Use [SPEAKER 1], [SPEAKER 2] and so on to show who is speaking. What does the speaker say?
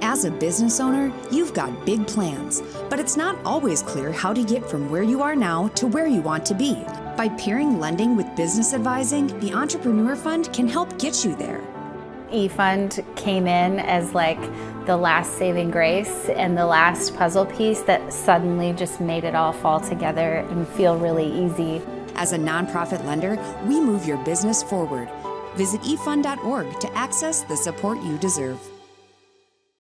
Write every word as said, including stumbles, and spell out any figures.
[SPEAKER 1] As a business owner, you've got big plans, but it's not always clear how to get from where you are now to where you want to be. By pairing lending with business advising, the Entrepreneur Fund can help get you there.
[SPEAKER 2] eFund came in as like the last saving grace and the last puzzle piece that suddenly just made it all fall together and feel really easy.
[SPEAKER 1] As a nonprofit lender, we move your business forward. Visit e fund dot org to access the support you deserve.